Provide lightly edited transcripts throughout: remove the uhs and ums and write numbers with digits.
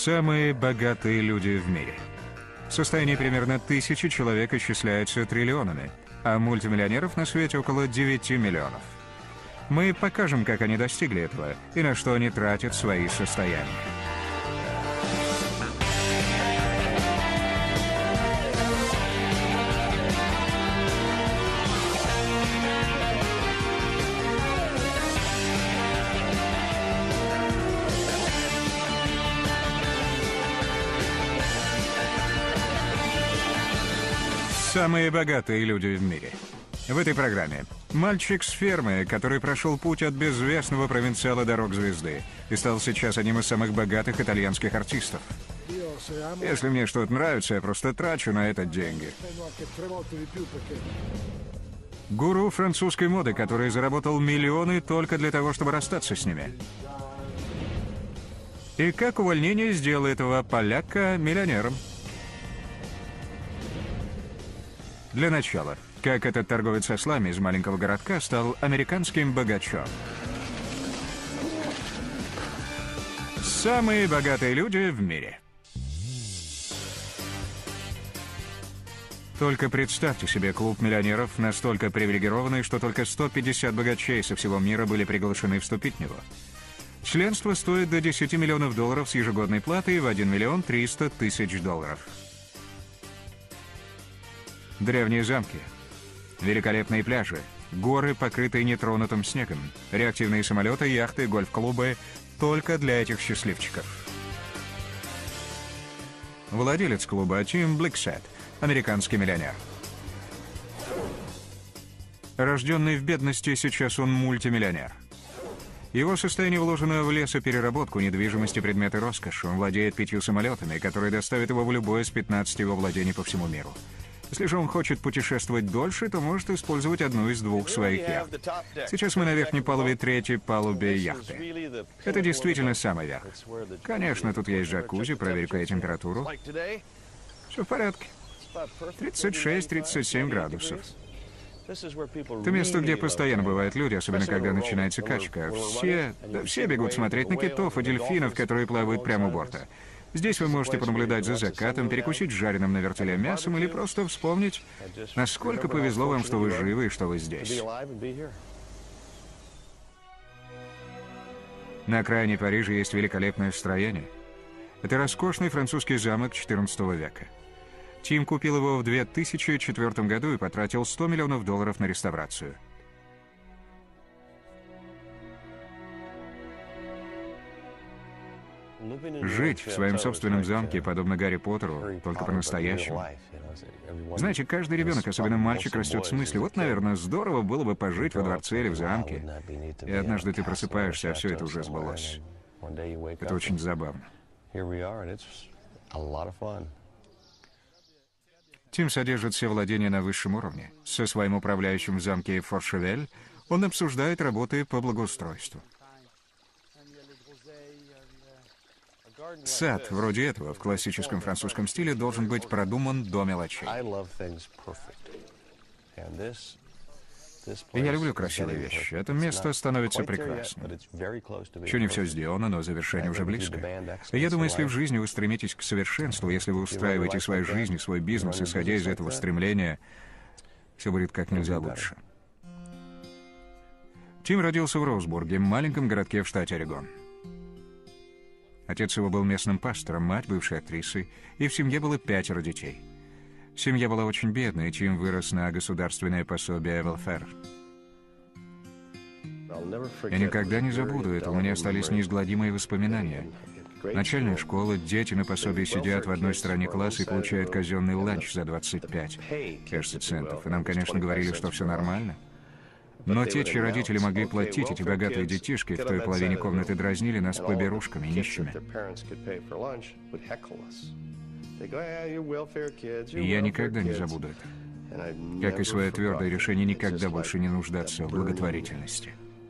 Самые богатые люди в мире. В состоянии примерно 1000 человек исчисляются триллионами, а мультимиллионеров на свете около 9 миллионов. Мы покажем, как они достигли этого и на что они тратят свои состояния. Самые богатые люди в мире. В этой программе мальчик с фермы, который прошел путь от безвестного провинциала до рок-звезды и стал сейчас одним из самых богатых итальянских артистов. Если мне что-то нравится, я просто трачу на это деньги. Гуру французской моды, который заработал миллионы только для того, чтобы расстаться с ними. И как увольнение сделало этого поляка миллионером. Для начала, как этот торговец ослами из маленького городка стал американским богачом. Самые богатые люди в мире. Только представьте себе клуб миллионеров, настолько привилегированный, что только 150 богачей со всего мира были приглашены вступить в него. Членство стоит до $10 миллионов с ежегодной платой в $1 300 000. Древние замки, великолепные пляжи, горы, покрытые нетронутым снегом, реактивные самолеты, яхты, гольф-клубы — только для этих счастливчиков. Владелец клуба Тим Бликсет, американский миллионер. Рожденный в бедности, сейчас он мультимиллионер. Его состояние вложено в лесопереработку, недвижимости, предметы роскоши. Он владеет 5 самолетами, которые доставят его в любое из 15 его владений по всему миру. Если же он хочет путешествовать дольше, то может использовать одну из 2 своих яхт. Сейчас мы на верхней палубе 3-й палубе яхты. Это действительно самый верх. Конечно, тут есть джакузи, проверь-ка я температуру. Все в порядке. 36-37 градусов. Это место, где постоянно бывают люди, особенно когда начинается качка. Все бегут смотреть на китов и дельфинов, которые плавают прямо у борта. Здесь вы можете понаблюдать за закатом, перекусить жареным на вертеле мясом или просто вспомнить, насколько повезло вам, что вы живы и что вы здесь. На окраине Парижа есть великолепное строение. Это роскошный французский замок XIV века. Тим купил его в 2004 году и потратил $100 миллионов на реставрацию. Жить в своем собственном замке, подобно Гарри Поттеру, только по-настоящему. Знаете, каждый ребенок, особенно мальчик, растет с мыслью: вот, наверное, здорово было бы пожить во дворце или в замке. И однажды ты просыпаешься, а все это уже сбылось. Это очень забавно. Тим содержит все владения на высшем уровне. Со своим управляющим в замке Форшевель он обсуждает работы по благоустройству. Сад вроде этого в классическом французском стиле должен быть продуман до мелочей. Я люблю красивые вещи. Это место становится прекрасным. Еще не все сделано, но завершение уже близко. И я думаю, если в жизни вы стремитесь к совершенству, если вы устраиваете свою жизнь и свой бизнес, исходя из этого стремления, все будет как нельзя лучше. Тим родился в Роузбурге, маленьком городке в штате Орегон. Отец его был местным пастором, мать — бывшей актрисой, и в семье было 5 детей. Семья была очень бедной, и Тим вырос на государственное пособие welfare. Я никогда не забуду это, у меня остались неизгладимые воспоминания. Начальная школа, дети на пособии сидят в одной стороне класса и получают казенный ланч за 25, кажется, центов. И нам, конечно, говорили, что все нормально. Но те, чьи родители могли платить, эти богатые детишки, в той половине комнаты дразнили нас поберушками, нищими. И я никогда не забуду это. Как и свое твердое решение никогда больше не нуждаться в благотворительности.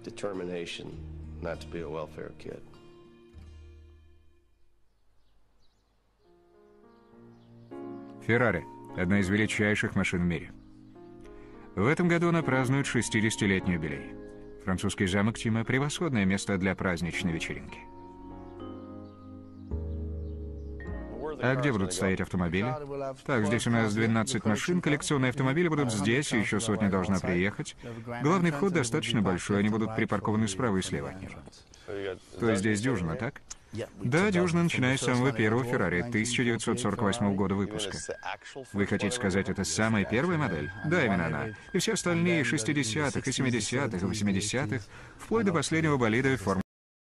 Феррари – одна из величайших машин в мире. В этом году она празднует 60-летний юбилей. Французский замок Тима – превосходное место для праздничной вечеринки. А где будут стоять автомобили? Так, здесь у нас 12 машин, коллекционные автомобили будут здесь, и еще сотня должна приехать. Главный вход достаточно большой, они будут припаркованы справа и слева от него. То есть здесь дюжина, так? Да, дюжина, начиная с самого первого Феррари 1948 года выпуска. Вы хотите сказать, это самая первая модель? Да, именно она. И все остальные 60-х, и 70-х, и 80-х, вплоть до последнего болида формы.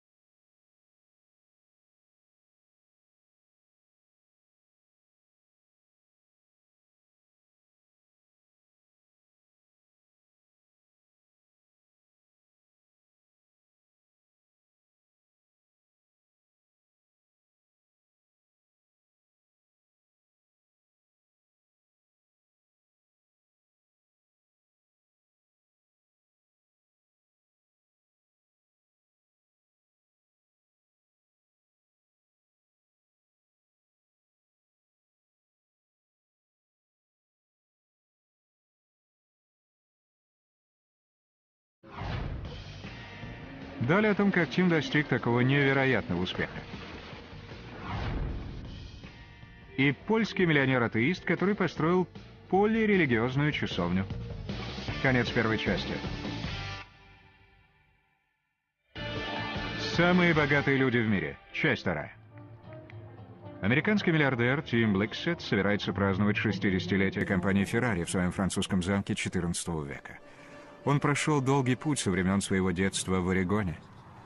Далее о том, как Тим достиг такого невероятного успеха. И польский миллионер-атеист, который построил полирелигиозную часовню. Конец первой части. Самые богатые люди в мире. Часть вторая. Американский миллиардер Тим Бликсет собирается праздновать 60-летие компании Ferrari в своем французском замке XIV века. Он прошел долгий путь со времен своего детства в Орегоне.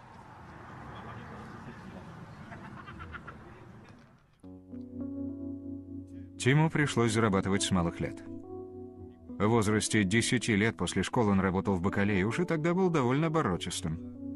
Тиму пришлось зарабатывать с малых лет. В возрасте 10 лет после школы он работал в бакалее и уже тогда был довольно оборотистым.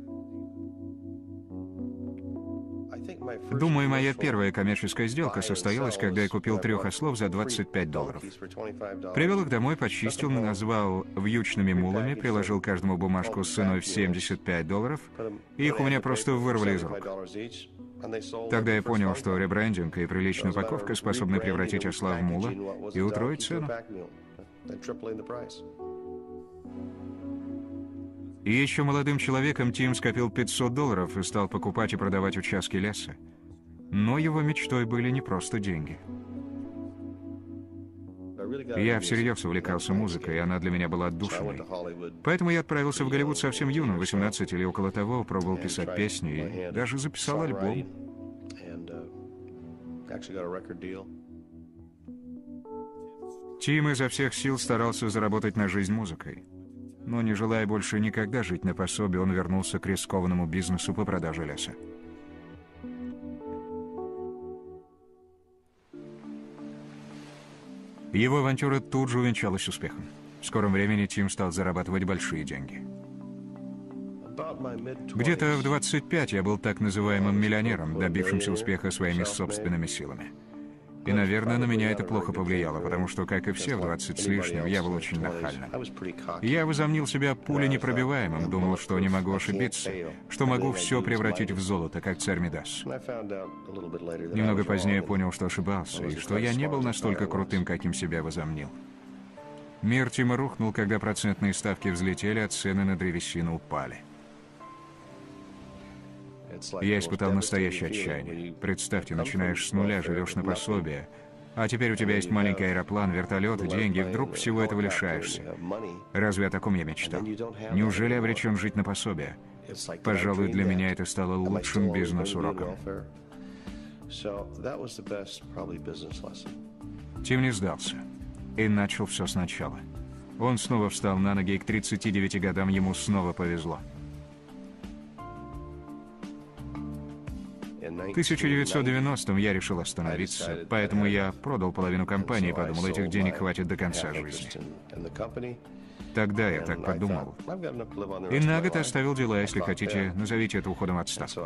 Думаю, моя первая коммерческая сделка состоялась, когда я купил 3 ослов за $25. Привел их домой, почистил, назвал вьючными мулами, приложил каждому бумажку с ценой в $75, и их у меня просто вырвали из рук. Тогда я понял, что ребрендинг и приличная упаковка способны превратить осла в мула и утроить цену. И еще молодым человеком Тим скопил $500 и стал покупать и продавать участки леса. Но его мечтой были не просто деньги. Я всерьез увлекался музыкой, и она для меня была отдушиной. Поэтому я отправился в Голливуд совсем юным, 18 или около того, пробовал писать песни и даже записал альбом. Тим изо всех сил старался заработать на жизнь музыкой. Но не желая больше никогда жить на пособие, он вернулся к рискованному бизнесу по продаже леса. Его авантюра тут же увенчалась успехом. В скором времени Тим стал зарабатывать большие деньги. Где-то в 25 я был так называемым миллионером, добившимся успеха своими собственными силами. И, наверное, на меня это плохо повлияло, потому что, как и все в 20 с лишним, я был очень нахальным. Я возомнил себя пуленепробиваемым, думал, что не могу ошибиться, что могу все превратить в золото, как царь Мидас. Немного позднее понял, что ошибался, и что я не был настолько крутым, каким себя возомнил. Мир Тима рухнул, когда процентные ставки взлетели, а цены на древесину упали. Я испытал настоящее отчаяние. Представьте, начинаешь с нуля, живешь на пособие, а теперь у тебя есть маленький аэроплан, вертолет, деньги, и вдруг всего этого лишаешься. Разве о таком я мечтал? Неужели обречен жить на пособие? Пожалуй, для меня это стало лучшим бизнес-уроком. Тим не сдался и начал все сначала. Он снова встал на ноги, и к 39 годам ему снова повезло. В 1990-м я решил остановиться, поэтому я продал половину компании и подумал, этих денег хватит до конца жизни. Тогда я так подумал. И на год оставил дела, если хотите, назовите это уходом в отставку.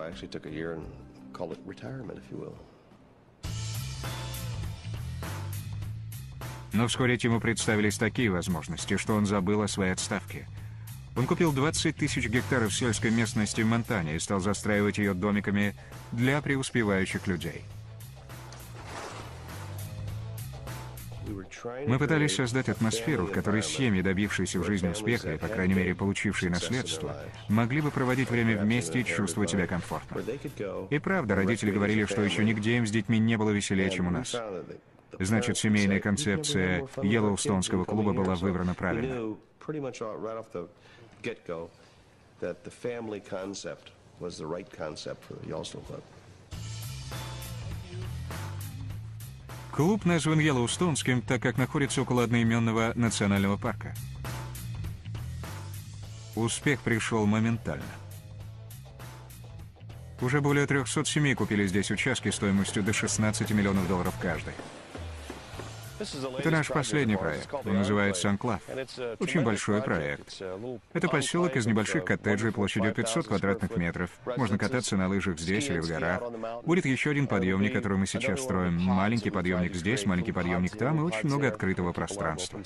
Но вскоре Тиму представились такие возможности, что он забыл о своей отставке. Он купил 20 тысяч гектаров сельской местности в Монтане и стал застраивать ее домиками для преуспевающих людей. Мы пытались создать атмосферу, в которой семьи, добившиеся в жизни успеха и, по крайней мере, получившие наследство, могли бы проводить время вместе и чувствовать себя комфортно. И правда, родители говорили, что еще нигде им с детьми не было веселее, чем у нас. Значит, семейная концепция Йеллоустонского клуба была выбрана правильно. Клуб назван Йеллоустонским, так как находится около одноименного национального парка. Успех пришел моментально. Уже более 300 семей купили здесь участки стоимостью до $16 миллионов каждый. Это наш последний проект. Он называется «Анклав». Очень большой проект. Это поселок из небольших коттеджей площадью 500 квадратных метров. Можно кататься на лыжах здесь или в горах. Будет еще один подъемник, который мы сейчас строим. Маленький подъемник здесь, маленький подъемник там и очень много открытого пространства.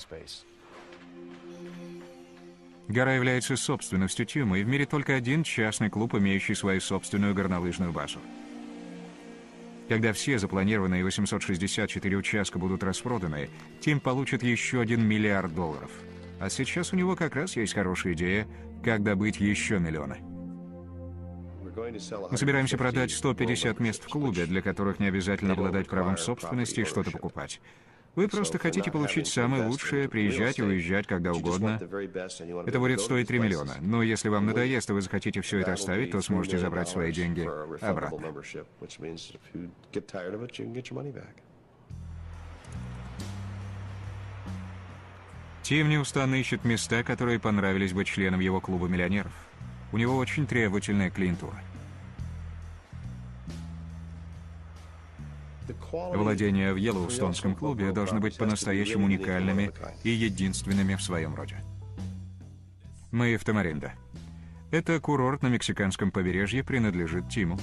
Гора является собственностью Тима, и в мире только один частный клуб, имеющий свою собственную горнолыжную базу. Когда все запланированные 864 участка будут распроданы, Тим получит еще $1 миллиард. А сейчас у него как раз есть хорошая идея, как добыть еще миллионы. Мы собираемся продать 150 мест в клубе, для которых не обязательно обладать правом собственности и что-то покупать. Вы просто хотите получить самое лучшее, приезжать и уезжать когда угодно. Это будет стоить $3 миллиона. Но если вам надоест, и вы захотите все это оставить, то сможете забрать свои деньги обратно. Тим неустанно ищет места, которые понравились бы членам его клуба миллионеров. У него очень требовательная клиентура. Владения в Йеллоустонском клубе должны быть по-настоящему уникальными и единственными в своем роде. Мы в Тамаринда. Это курорт на мексиканском побережье, принадлежит Тиму.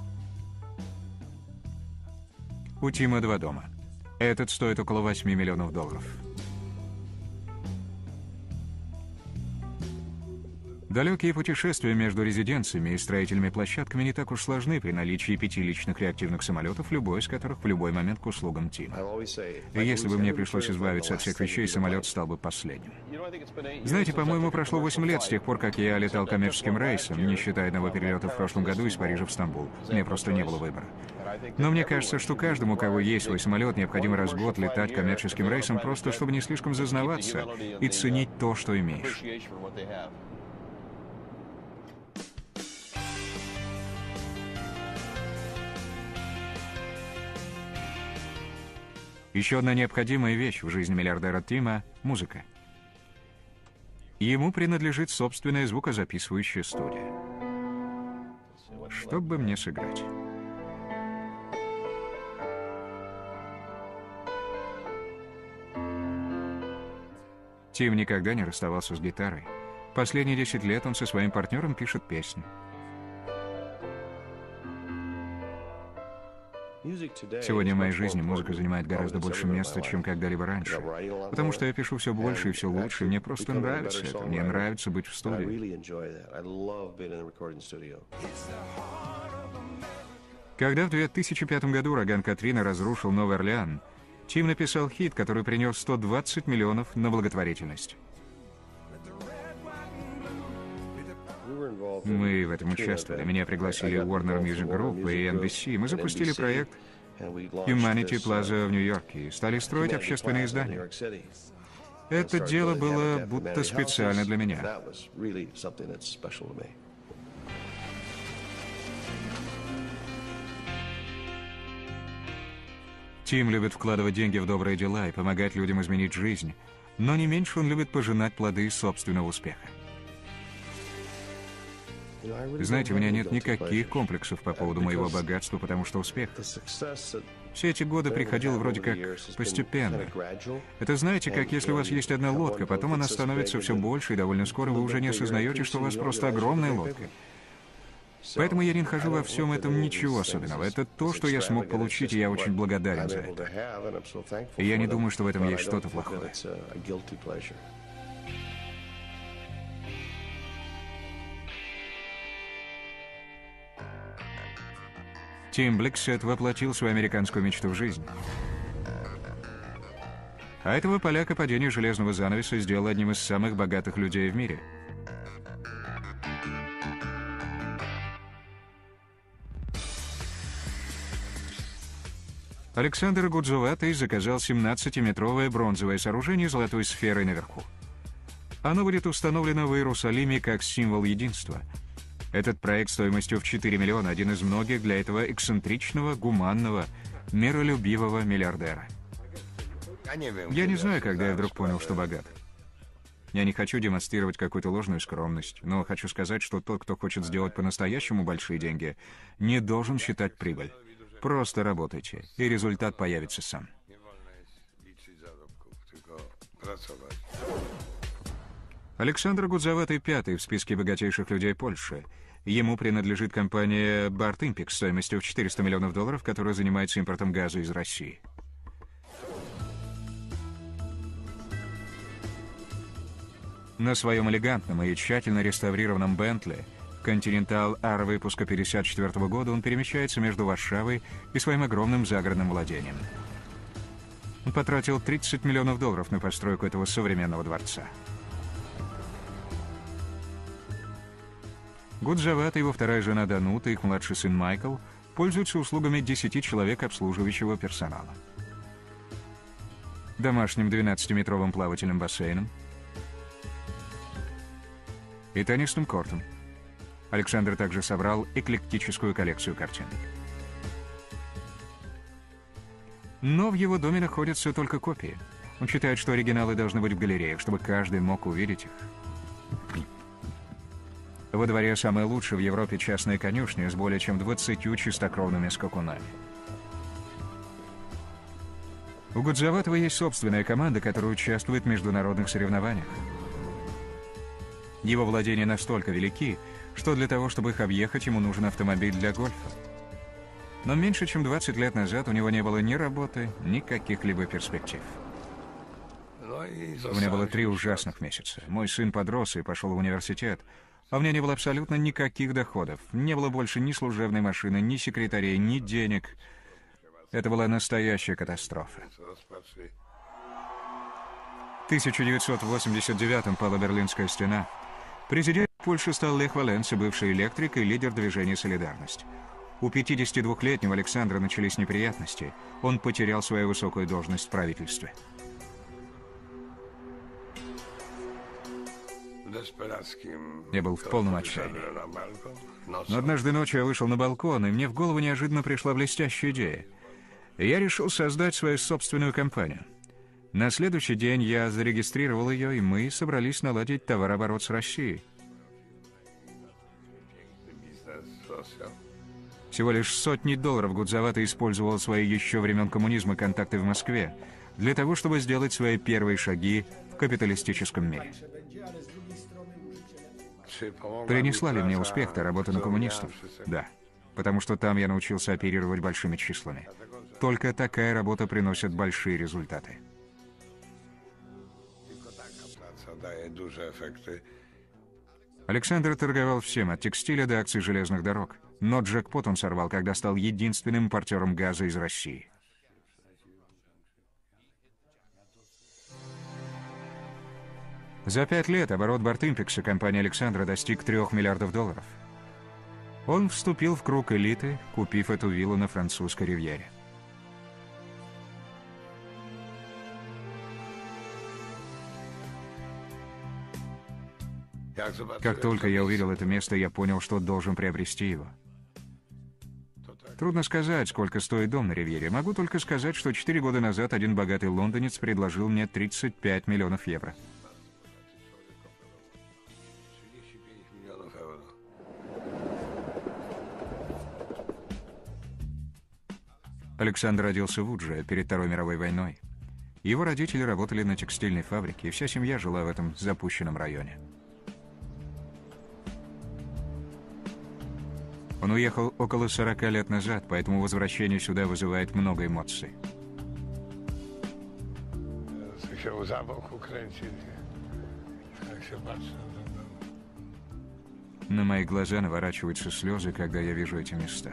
У Тима 2 дома. Этот стоит около $8 миллионов. Далекие путешествия между резиденциями и строительными площадками не так уж сложны при наличии 5 личных реактивных самолетов, любой из которых в любой момент к услугам Тима. И если бы мне пришлось избавиться от всех вещей, самолет стал бы последним. Знаете, по-моему, прошло 8 лет с тех пор, как я летал коммерческим рейсом, не считая одного перелета в прошлом году из Парижа в Стамбул. Мне просто не было выбора. Но мне кажется, что каждому, у кого есть свой самолет, необходимо раз в год летать коммерческим рейсом, просто чтобы не слишком зазнаваться и ценить то, что имеешь. Еще одна необходимая вещь в жизни миллиардера Тима – музыка. Ему принадлежит собственная звукозаписывающая студия. Что бы мне сыграть? Тим никогда не расставался с гитарой. Последние 10 лет он со своим партнером пишет песни. Сегодня в моей жизни музыка занимает гораздо больше места, чем когда-либо раньше. Потому что я пишу все больше и все лучше, и мне просто нравится это. Мне нравится быть в студии. Когда в 2005 году ураган Катрина разрушил Новый Орлеан, Тим написал хит, который принес 120 миллионов на благотворительность. Мы в этом участвовали. Меня пригласили в Warner Music Group и NBC. Мы запустили проект Humanity Plaza в Нью-Йорке и стали строить общественные здания. Это дело было будто специально для меня. Тим любит вкладывать деньги в добрые дела и помогать людям изменить жизнь, но не меньше он любит пожинать плоды собственного успеха. Знаете, у меня нет никаких комплексов по поводу моего богатства, потому что успех. Все эти годы приходил вроде как постепенно. Это знаете, как если у вас есть одна лодка, потом она становится все больше, и довольно скоро вы уже не осознаете, что у вас просто огромная лодка. Поэтому я не нахожу во всем этом ничего особенного. Это то, что я смог получить, и я очень благодарен за это. И я не думаю, что в этом есть что-то плохое. Тим Бликсет воплотил свою американскую мечту в жизнь. А этого поляка падение железного занавеса сделало одним из самых богатых людей в мире. Александр Гудзоватый заказал 17-метровое бронзовое сооружение с золотой сферой наверху. Оно будет установлено в Иерусалиме как символ единства. Этот проект стоимостью в 4 миллиона – один из многих для этого эксцентричного, гуманного, миролюбивого миллиардера. Я не знаю, когда я вдруг понял, что богат. Я не хочу демонстрировать какую-то ложную скромность, но хочу сказать, что тот, кто хочет сделать по-настоящему большие деньги, не должен считать прибыль. Просто работайте, и результат появится сам. Александр Гудзоватый пятый в списке богатейших людей Польши. Ему принадлежит компания Bartympex стоимостью в 400 миллионов долларов, которая занимается импортом газа из России. На своем элегантном и тщательно реставрированном Бентли Continental R выпуска 1954 года он перемещается между Варшавой и своим огромным загородным владением. Он потратил 30 миллионов долларов на постройку этого современного дворца. Гудзоватый, его вторая жена Данута и их младший сын Майкл пользуются услугами 10 человек обслуживающего персонала. Домашним 12-метровым плавательным бассейном и теннисным кортом. Александр также собрал эклектическую коллекцию картин. Но в его доме находятся только копии. Он считает, что оригиналы должны быть в галереях, чтобы каждый мог увидеть их. Во дворе самая лучшая в Европе частная конюшня с более чем 20 чистокровными скакунами. У Гудзоватого есть собственная команда, которая участвует в международных соревнованиях. Его владения настолько велики, что для того, чтобы их объехать, ему нужен автомобиль для гольфа. Но меньше чем 20 лет назад у него не было ни работы, ни каких-либо перспектив. У меня было 3 ужасных месяца. Мой сын подрос и пошел в университет, а у меня не было абсолютно никаких доходов. Не было больше ни служебной машины, ни секретарей, ни денег. Это была настоящая катастрофа. В 1989-м пала Берлинская стена. Президент Польши стал Лех Валенса, бывший электрик и лидер движения «Солидарность». У 52-летнего Александра начались неприятности. Он потерял свою высокую должность в правительстве. Я был в полном отчаянии. Но однажды ночью я вышел на балкон, и мне в голову неожиданно пришла блестящая идея. Я решил создать свою собственную компанию. На следующий день я зарегистрировал ее, и мы собрались наладить товарооборот с Россией. Всего лишь сотни долларов Гудзоватый использовал свои еще времен коммунизма контакты в Москве для того, чтобы сделать свои первые шаги в капиталистическом мире. Принесла ли мне успех та работа на коммунистов? Да, потому что там я научился оперировать большими числами. Только такая работа приносит большие результаты. Александр торговал всем, от текстиля до акций железных дорог. Но джекпот он сорвал, когда стал единственным импортером газа из России. За 5 лет оборот Bartympex компании Александра достиг 3 миллиардов долларов. Он вступил в круг элиты, купив эту виллу на французской ривьере. Как только я увидел это место, я понял, что должен приобрести его. Трудно сказать, сколько стоит дом на ривьере. Могу только сказать, что 4 года назад один богатый лондонец предложил мне 35 миллионов евро. Александр родился в Удже перед Второй мировой войной. Его родители работали на текстильной фабрике, и вся семья жила в этом запущенном районе. Он уехал около 40 лет назад, поэтому возвращение сюда вызывает много эмоций. На мои глаза наворачиваются слезы, когда я вижу эти места.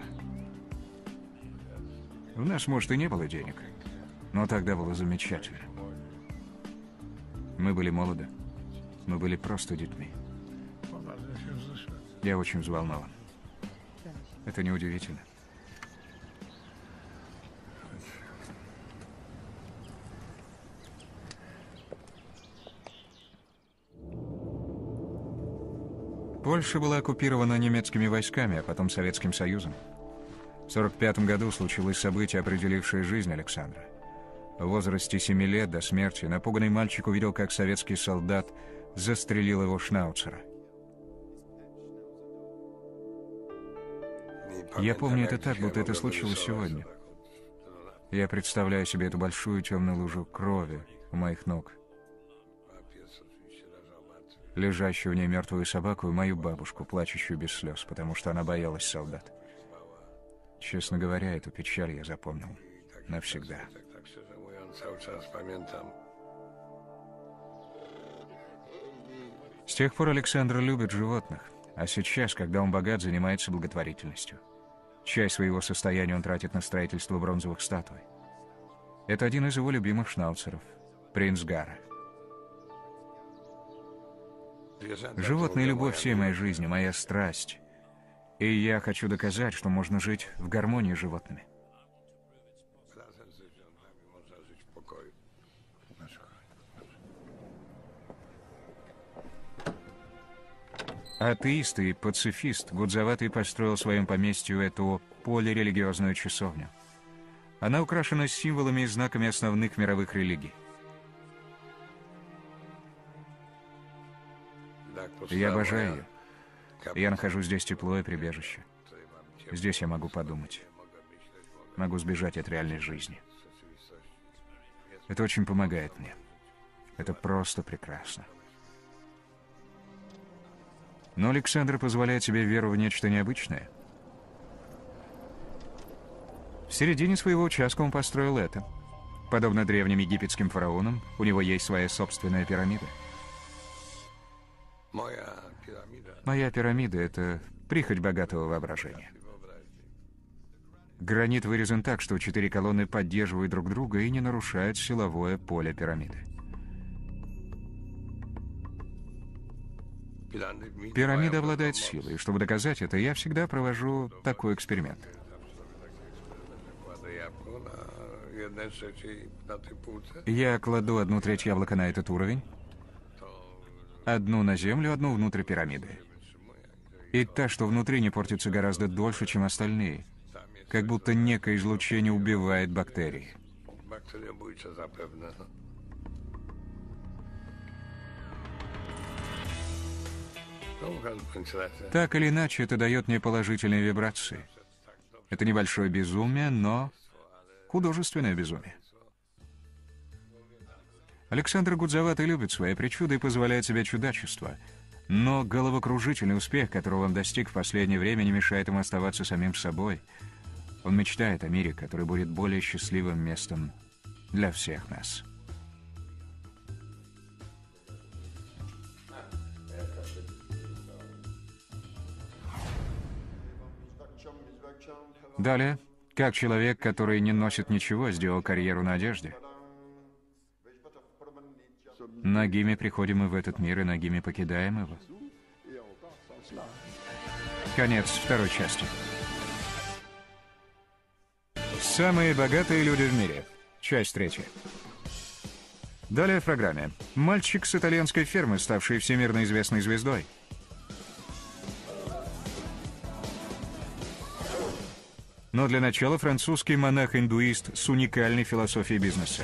У нас, может, и не было денег, но тогда было замечательно. Мы были молоды. Мы были просто детьми. Я очень взволнован. Это неудивительно. Польша была оккупирована немецкими войсками, а потом Советским Союзом. В 1945 году случилось событие, определившее жизнь Александра. В возрасте 7 лет до смерти напуганный мальчик увидел, как советский солдат застрелил его шнауцера. Я помню это так, будто это случилось сегодня. Я представляю себе эту большую темную лужу крови у моих ног, лежащую в ней мертвую собаку и мою бабушку, плачущую без слез, потому что она боялась солдат. Честно говоря, эту печаль я запомнил навсегда. С тех пор Александр любит животных, а сейчас, когда он богат, занимается благотворительностью. Часть своего состояния он тратит на строительство бронзовых статуй. Это один из его любимых шнауцеров — принц Гара. Животные — любовь всей моей жизни, моя страсть. И я хочу доказать, что можно жить в гармонии с животными. Атеист и пацифист Гудзаватый построил в своем поместью эту полирелигиозную часовню. Она украшена символами и знаками основных мировых религий. Я обожаю ее. Я нахожу здесь тепло и прибежище. Здесь я могу подумать. Могу сбежать от реальной жизни. Это очень помогает мне. Это просто прекрасно. Но Александр позволяет себе веру в нечто необычное. В середине своего участка он построил это. Подобно древним египетским фараонам, у него есть своя собственная пирамида. Моя пирамида — это прихоть богатого воображения. Гранит вырезан так, что 4 колонны поддерживают друг друга и не нарушают силовое поле пирамиды. Пирамида обладает силой, и чтобы доказать это, я всегда провожу такой эксперимент. Я кладу 1/3 яблока на этот уровень, одну на землю, одну внутрь пирамиды. И та, что внутри, не портится гораздо дольше, чем остальные. Как будто некое излучение убивает бактерии. Так или иначе, это дает мне положительные вибрации. Это небольшое безумие, но художественное безумие. Александр Гудзаватый любит свои причуды и позволяет себе чудачество. Но головокружительный успех, которого он достиг в последнее время, не мешает ему оставаться самим собой. Он мечтает о мире, который будет более счастливым местом для всех нас. Далее, как человек, который не носит ничего, сделал карьеру на одежде. Нагими приходим мы в этот мир, и нагими покидаем его. Конец второй части. Самые богатые люди в мире. Часть 3. Далее в программе. Мальчик с итальянской фермы, ставший всемирно известной звездой. Но для начала французский монах-индуист с уникальной философией бизнеса.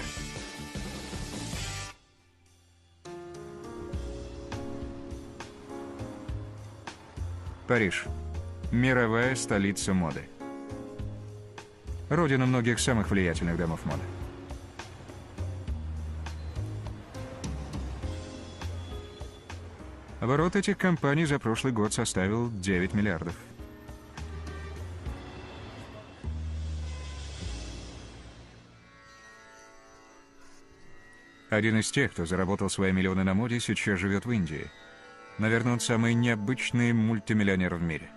Париж. Мировая столица моды. Родина многих самых влиятельных домов моды. Оборот этих компаний за прошлый год составил 9 миллиардов. Один из тех, кто заработал свои миллионы на моде, сейчас живет в Индии. Наверное, он самый необычный мультимиллионер в мире.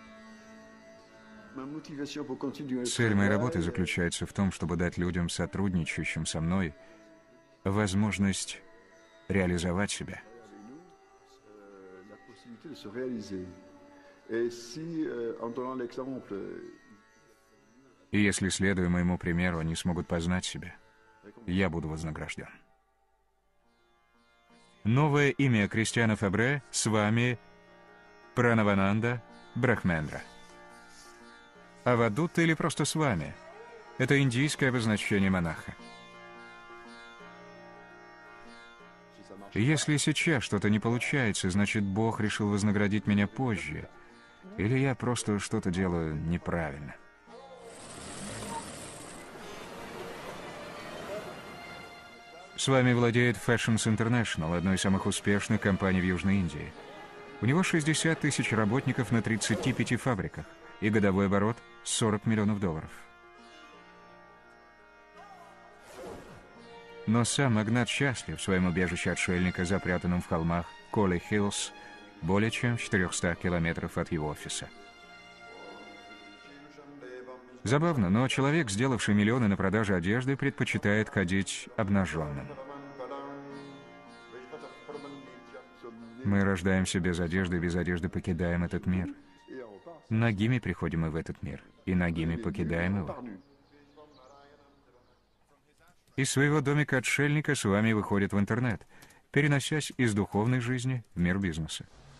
Цель моей работы заключается в том, чтобы дать людям, сотрудничающим со мной, возможность реализовать себя. La possibilité de se réaliser. Et si, en donnant l'exemple, И если, следуя моему примеру, они смогут познать себя, я буду вознагражден. Новое имя Кристиана Фабре с вами Пранавананда Брахмендра. Авадутта или просто с вами — это индийское обозначение монаха. Если сейчас что-то не получается, значит, Бог решил вознаградить меня позже, или я просто что-то делаю неправильно. С вами владеет Fashions International, одной из самых успешных компаний в Южной Индии. У него 60 тысяч работников на 35 фабриках и годовой оборот $40 миллионов. Но сам магнат счастлив в своем убежище отшельника, запрятанном в холмах Колли-Хиллз, более чем в 400 километров от его офиса. Забавно, но человек, сделавший миллионы на продаже одежды, предпочитает ходить обнаженным. Мы рождаемся без одежды, и без одежды покидаем этот мир. Нагими приходим мы в этот мир, и нагими покидаем его. Из своего домика отшельника с вами выходит в интернет, переносясь из духовной жизни в мир бизнеса.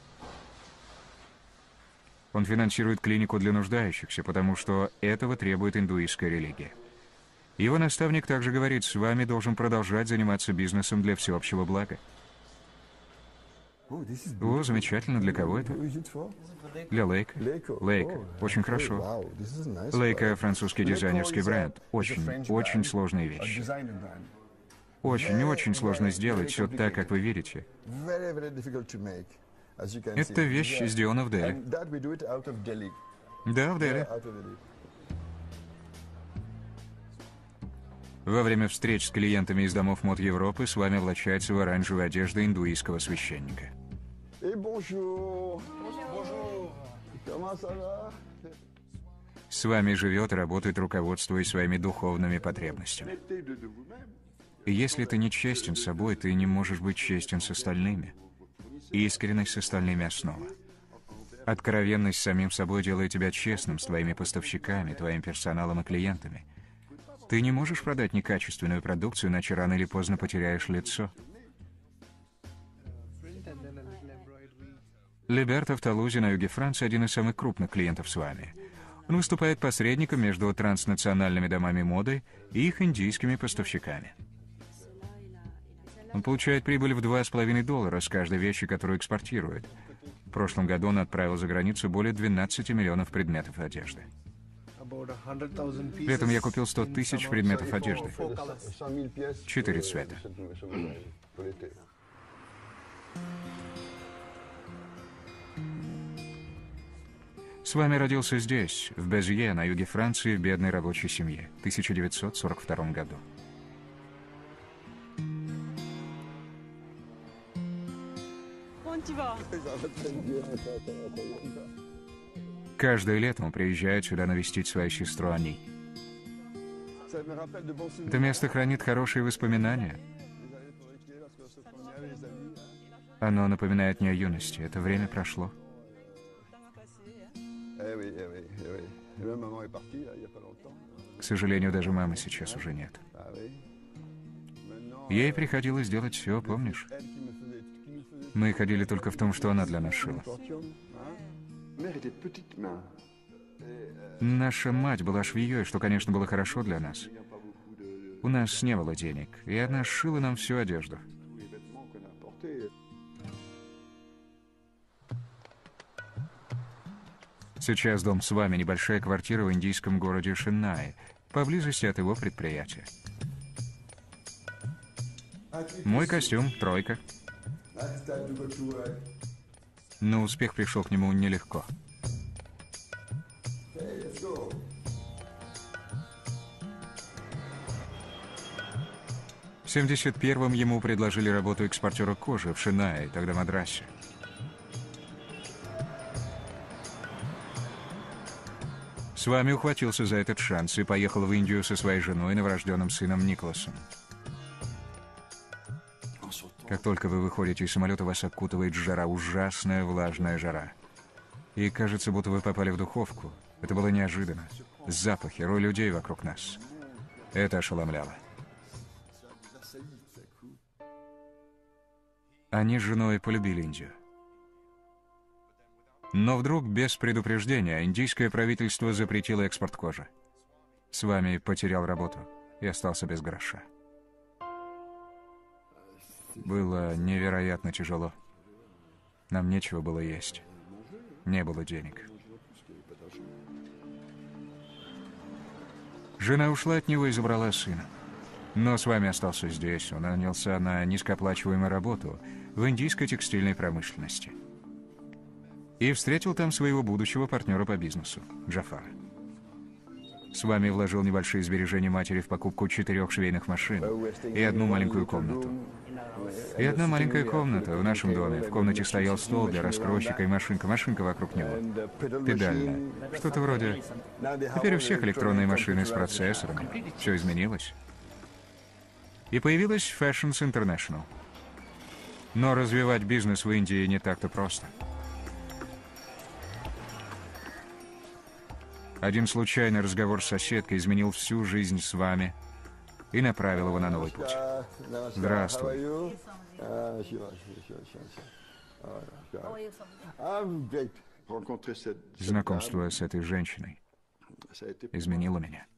Он финансирует клинику для нуждающихся, потому что этого требует индуистская религия. Его наставник также говорит, с вами должен продолжать заниматься бизнесом для всеобщего блага. О, замечательно. Для кого это? Для Лейка. Лейка. Очень хорошо. Лейка — французский дизайнерский бренд. Очень сложная вещь. Очень сложно сделать все так, как вы видите. Эта вещь сделана в Дели. Да, в Дели. Во время встреч с клиентами из домов мод Европы с вами облачается в оранжевую одежду индуистского священника. С вами живет и работает, руководствуясь своими духовными потребностями. И если ты не честен с собой, ты не можешь быть честен с остальными. Искренность с остальными — основа. Откровенность с самим собой делает тебя честным с твоими поставщиками, твоим персоналом и клиентами. Ты не можешь продать некачественную продукцию, иначе рано или поздно потеряешь лицо. Либерто в Тулузе на юге Франции — один из самых крупных клиентов с вами. Он выступает посредником между транснациональными домами моды и их индийскими поставщиками. Он получает прибыль в $2,5 с каждой вещи, которую экспортирует. В прошлом году он отправил за границу более 12 миллионов предметов одежды. Летом я купил 100 тысяч предметов одежды. 4 цвета. С вами родился здесь, в Безье, на юге Франции, в бедной рабочей семье, в 1942 году. Каждое лето он приезжает сюда навестить свою сестру Ани. Это место хранит хорошие воспоминания. Оно напоминает мне о юности. Это время прошло. К сожалению, даже мамы сейчас уже нет. Ей приходилось делать все, помнишь? Мы ходили только в том, что она для нас шила. Наша мать была швеей, что, конечно, было хорошо для нас. У нас не было денег, и она сшила нам всю одежду. Сейчас дом с вами — небольшая квартира в индийском городе Шеннай, поблизости от его предприятия. Мой костюм — 3. Но успех пришел к нему нелегко. В 1971-м ему предложили работу экспортера кожи в Шеннае, тогда Мадрасе. С вами ухватился за этот шанс и поехал в Индию со своей женой и новорожденным сыном Николасом. Как только вы выходите из самолета, вас окутывает жара, ужасная влажная жара. И кажется, будто вы попали в духовку. Это было неожиданно. Запахи, рой людей вокруг нас. Это ошеломляло. Они с женой полюбили Индию. Но вдруг, без предупреждения, индийское правительство запретило экспорт кожи. С вами потерял работу и остался без гроша. Было невероятно тяжело. Нам нечего было есть. Не было денег. Жена ушла от него и забрала сына. Но с вами остался здесь. Он нанялся на низкооплачиваемую работу в индийской текстильной промышленности. И встретил там своего будущего партнера по бизнесу, Джафара. С вами вложил небольшие сбережения матери в покупку 4 швейных машин и одну маленькую комнату. И одна маленькая комната в нашем доме. В комнате стоял стол для раскройщика и машинка. Машинка вокруг него. Педальная. Что-то вроде... Теперь у всех электронные машины с процессорами. Все изменилось. И появилась Fashions International. Но развивать бизнес в Индии не так-то просто. Один случайный разговор с соседкой изменил всю жизнь с вами и направил его на новый путь. Здравствуй. Знакомство с этой женщиной изменило меня.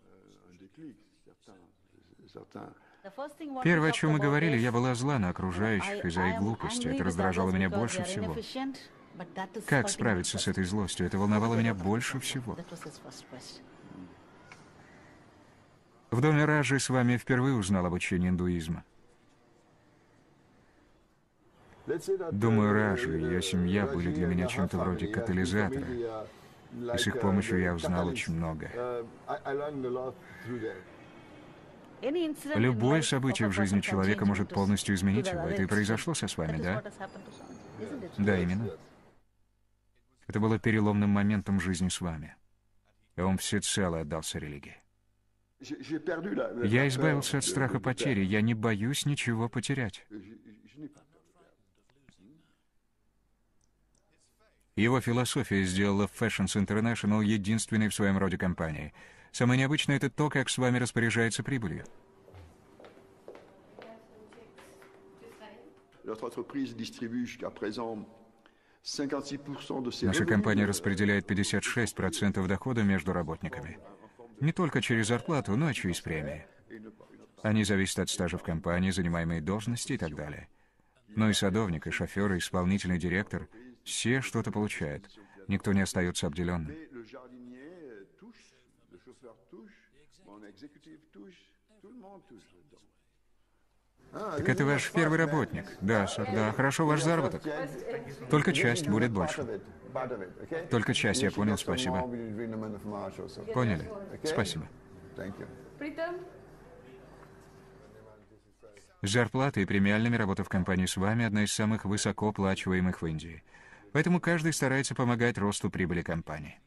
Первое, о чем мы говорили, я была зла на окружающих из-за их глупости. Это раздражало меня больше всего. Как справиться с этой злостью? Это волновало меня больше всего. В доме Раджи с вами впервые узнал об учении индуизма. Думаю, Раджи и ее семья были для меня чем-то вроде катализатора. И с их помощью я узнал очень много. Любое событие в жизни человека может полностью изменить его. Это и произошло со вами, да? Да, именно. Это было переломным моментом в жизни с вами. И он всецело отдался религии. Я избавился от страха потери. Я не боюсь ничего потерять. Его философия сделала Fashions International единственной в своем роде компанией. Самое необычное — это то, как с вами распоряжается прибылью. Наша компания распределяет 56% дохода между работниками. Не только через зарплату, но и через премии. Они зависят от стажа в компании, занимаемой должности и так далее. Но и садовник, и шофер, и исполнительный директор — все что-то получают. Никто не остается обделенным. Так это ваш первый работник. Да, сэр, да. Хорошо, ваш заработок. Только часть будет больше. Только часть, я понял, спасибо. Поняли? Спасибо. С зарплатой и премиальными работа в компании с вами одна из самых высокооплачиваемых в Индии. Поэтому каждый старается помогать росту прибыли компании.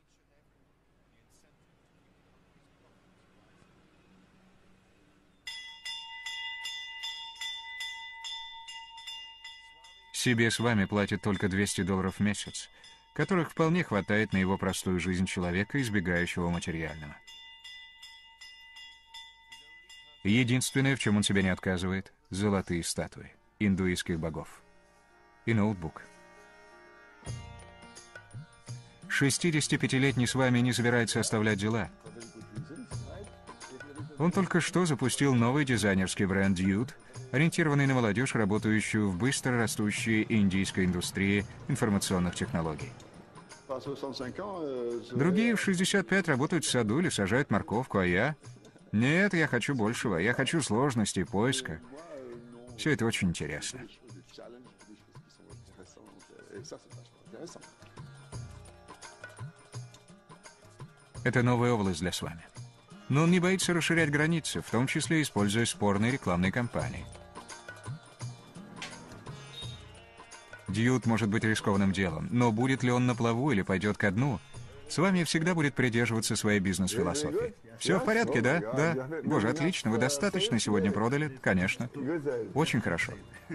Себе с вами платит только $200 в месяц, которых вполне хватает на его простую жизнь человека, избегающего материального. Единственное, в чем он себе не отказывает — золотые статуи индуистских богов. И ноутбук. 65-летний с вами не собирается оставлять дела. Он только что запустил новый дизайнерский бренд Dude, ориентированный на молодежь, работающую в быстро растущей индийской индустрии информационных технологий. Другие в 65 работают в саду или сажают морковку, а я... Нет, я хочу большего. Я хочу сложности, поиска. Все это очень интересно. Это новая область для с вами. Но он не боится расширять границы, в том числе используя спорные рекламные кампании. Дьют может быть рискованным делом, но будет ли он на плаву или пойдет ко дну, с вами всегда будет придерживаться своей бизнес-философии. Все в порядке, да? Да. Боже, отлично, вы достаточно сегодня продали? Конечно. Очень хорошо.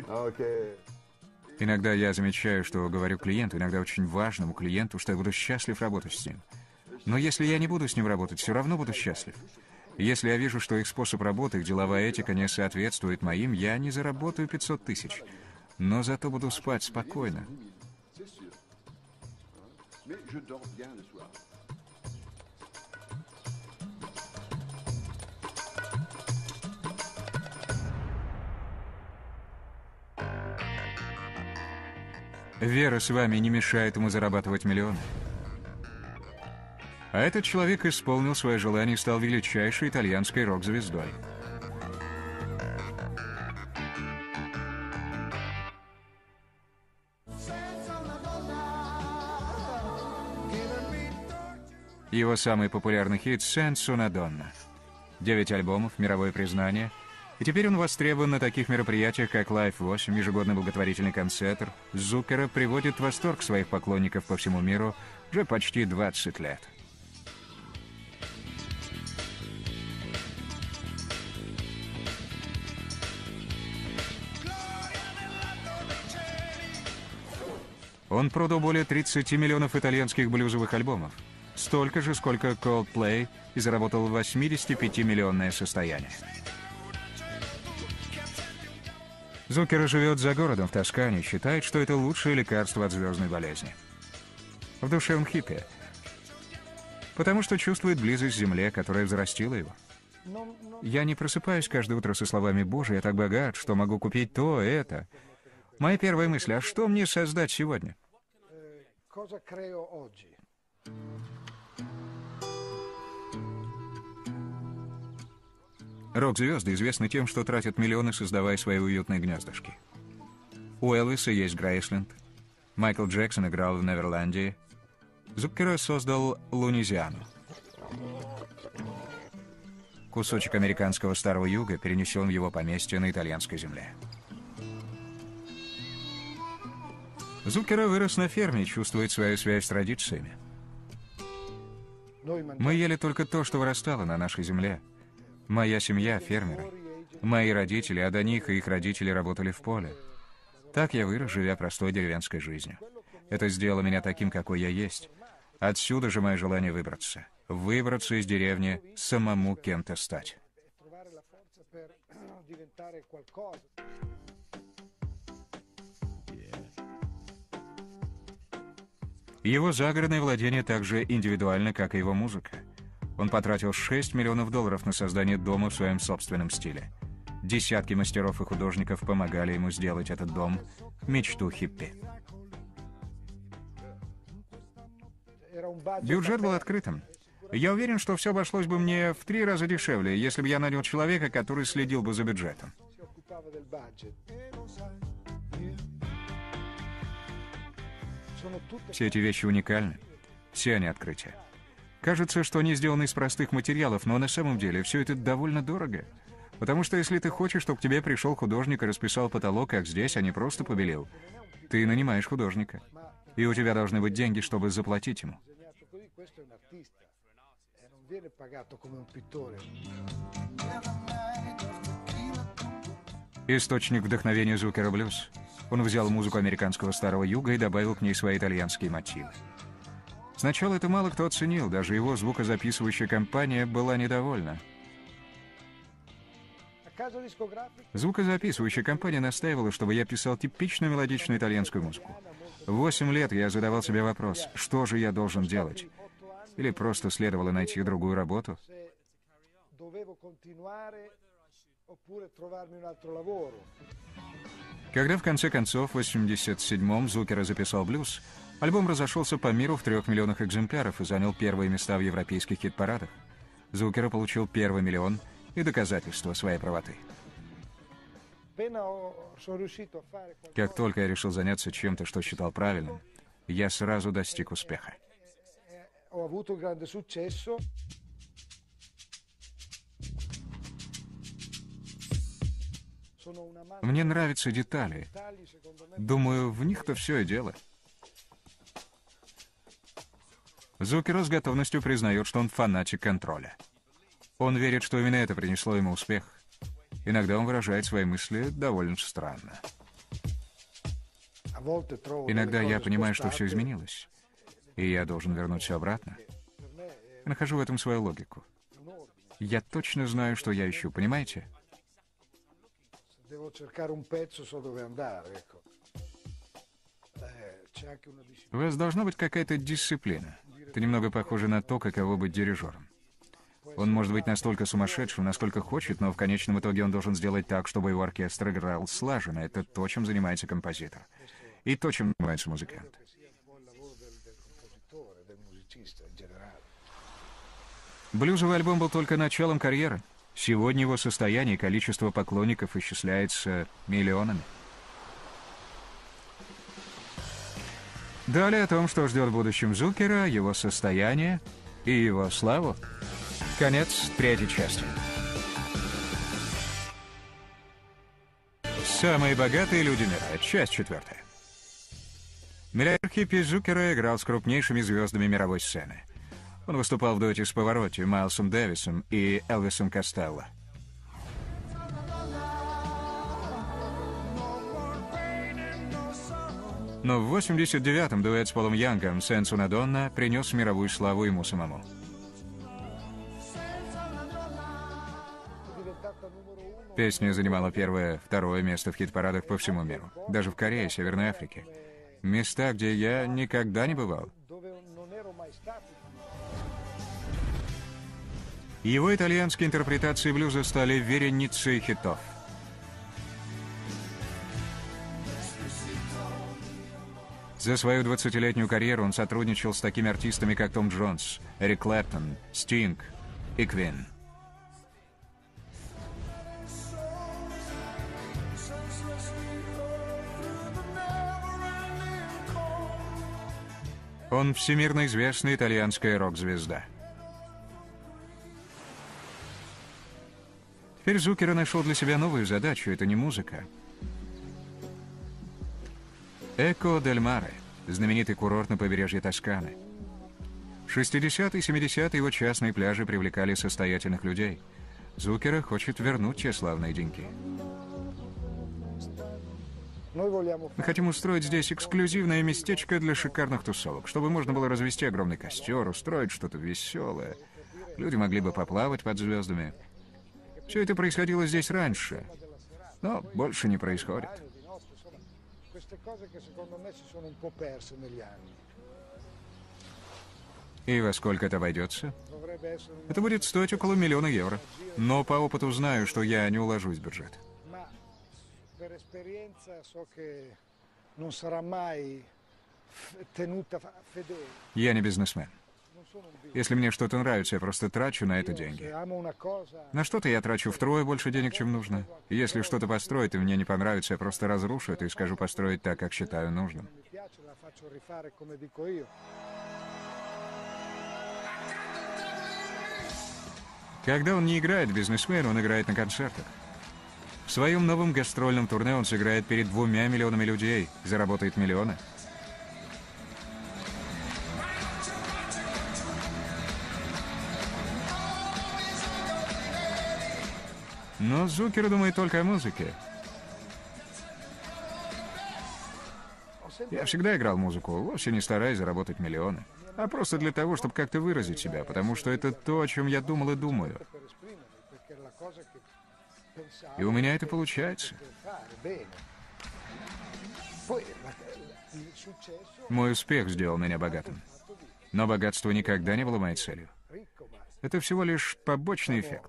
Иногда я замечаю, что говорю клиенту, иногда очень важному клиенту, что я буду счастлив работать с ним. Но если я не буду с ним работать, все равно буду счастлив. Если я вижу, что их способ работы, их деловая этика не соответствует моим, я не заработаю 500 тысяч. Но зато буду спать спокойно. Вера с вами не мешает ему зарабатывать миллионы. А этот человек исполнил свое желание и стал величайшей итальянской рок-звездой. Его самый популярный хит «Senza una donna». 9 альбомов, мировое признание. И теперь он востребован на таких мероприятиях, как Live 8, ежегодный благотворительный концерт. Зуккеро приводит в восторг своих поклонников по всему миру уже почти 20 лет. Он продал более 30 миллионов итальянских блюзовых альбомов. Столько же, сколько Coldplay, и заработал 85-миллионное состояние. Зуккеро живет за городом в Тоскане, считает, что это лучшее лекарство от звездной болезни. В душе он хиппи, потому что чувствует близость к земле, которая взрастила его. Я не просыпаюсь каждое утро со словами «Боже, я так богат, что могу купить то, это». Моя первая мысль: а что мне создать сегодня? Рок-звезды известны тем, что тратят миллионы, создавая свои уютные гнездышки. У Элвиса есть Грейсленд. Майкл Джексон играл в Неверленде. Зуккеро создал Луизиану. Кусочек американского Старого Юга перенесен в его поместье на итальянской земле. Зуккеро вырос на ферме и чувствует свою связь с традициями. Мы ели только то, что вырастало на нашей земле. Моя семья — фермеры. Мои родители, а до них и их родители работали в поле. Так я вырос, живя простой деревенской жизнью. Это сделало меня таким, какой я есть. Отсюда же мое желание выбраться. Выбраться из деревни, самому кем-то стать. Его загородное владение так же индивидуально, как и его музыка. Он потратил $6 миллионов на создание дома в своем собственном стиле. Десятки мастеров и художников помогали ему сделать этот дом мечту хиппи. Бюджет был открытым. Я уверен, что все обошлось бы мне в 3 раза дешевле, если бы я нанял человека, который следил бы за бюджетом. Все эти вещи уникальны. Все они открытия. Кажется, что они сделаны из простых материалов, но на самом деле все это довольно дорого. Потому что если ты хочешь, чтобы к тебе пришел художник и расписал потолок, как здесь, а не просто побелил, ты нанимаешь художника. И у тебя должны быть деньги, чтобы заплатить ему. Источник вдохновения Зуккеро — блюз. Он взял музыку американского Старого Юга и добавил к ней свои итальянские мотивы. Сначала это мало кто оценил, даже его звукозаписывающая компания была недовольна. Звукозаписывающая компания настаивала, чтобы я писал типичную мелодичную итальянскую музыку. 8 лет я задавал себе вопрос, что же я должен делать? Или просто следовало найти другую работу? Когда в конце концов в 1987-м Зуккеро записал блюз, альбом разошелся по миру в 3 миллионах экземпляров и занял первые места в европейских хит-парадах. Зуккеро получил первый миллион и доказательство своей правоты. Как только я решил заняться чем-то, что считал правильным, я сразу достиг успеха. Мне нравятся детали. Думаю, в них-то все и дело. Зуккера с готовностью признает, что он фанатик контроля. Он верит, что именно это принесло ему успех. Иногда он выражает свои мысли довольно странно. Иногда я понимаю, что все изменилось, и я должен вернуть все обратно. Я нахожу в этом свою логику. Я точно знаю, что я ищу, понимаете? У вас должна быть какая-то дисциплина. Это немного похоже на то, каково быть дирижером. Он может быть настолько сумасшедшим, насколько хочет, но в конечном итоге он должен сделать так, чтобы его оркестр играл слаженно. Это то, чем занимается композитор. И то, чем занимается музыкант. Блюзовый альбом был только началом карьеры. Сегодня его состояние и количество поклонников исчисляется миллионами. Далее о том, что ждет в будущем Зуккера, его состояние и его славу. Конец третьей части. Самые богатые люди мира. Часть четвертая. Миллиардер хиппи Зуккера играл с крупнейшими звездами мировой сцены. Он выступал в дуэте с Паваротти, Майлсом Дэвисом и Элвисом Костелло. Но в 89-м дуэт с Полом Янгом «Senza una donna» принес мировую славу ему самому. Песня занимала первое, второе место в хит-парадах по всему миру. Даже в Корее, Северной Африке. Места, где я никогда не бывал. Его итальянские интерпретации блюза стали вереницей хитов. За свою 20-летнюю карьеру он сотрудничал с такими артистами, как Том Джонс, Эрик Клэптон, Стинг и Квин. Он всемирно известная итальянская рок-звезда. Теперь Зуккера нашел для себя новую задачу, это не музыка. Эко дель Маре, знаменитый курорт на побережье Тосканы. В 60-е и 70-е его частные пляжи привлекали состоятельных людей. Зуккера хочет вернуть те славные деньги. Мы хотим устроить здесь эксклюзивное местечко для шикарных тусовок, чтобы можно было развести огромный костер, устроить что-то веселое. Люди могли бы поплавать под звездами. Все это происходило здесь раньше, но больше не происходит. И во сколько это обойдется? Это будет стоить около 1 миллиона евро. Но по опыту знаю, что я не уложусь в бюджет. Я не бизнесмен. Если мне что-то нравится, я просто трачу на это деньги. На что-то я трачу втрое больше денег, чем нужно. Если что-то построить и мне не понравится, я просто разрушу это и скажу построить так, как считаю нужным. Когда он не играет бизнесмен, он играет на концертах. В своем новом гастрольном турне он сыграет перед 2 миллионами людей, заработает миллионы. Но Зуккер думает только о музыке. Я всегда играл музыку, вовсе не стараясь заработать миллионы, а просто для того, чтобы как-то выразить себя, потому что это то, о чем я думал и думаю. И у меня это получается. Мой успех сделал меня богатым. Но богатство никогда не было моей целью. Это всего лишь побочный эффект.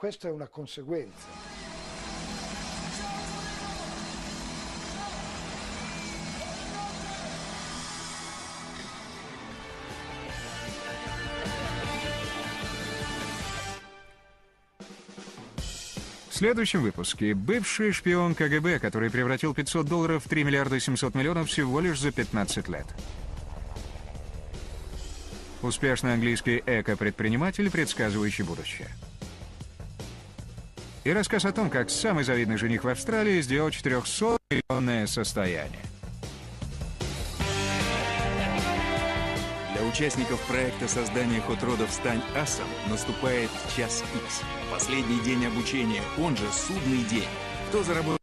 В следующем выпуске бывший шпион КГБ, который превратил $500 в 3 миллиарда 700 миллионов всего лишь за 15 лет. Успешный английский эко-предприниматель, предсказывающий будущее. И рассказ о том, как самый завидный жених в Австралии сделал 400-миллионное состояние. Для участников проекта создания хотродов «Стань асом» наступает час Х. Последний день обучения, он же судный день. Кто заработает